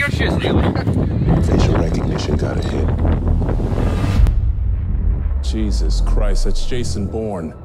your shit, nigga. Facial recognition got a hit. Jesus Christ, that's Jason Bourne.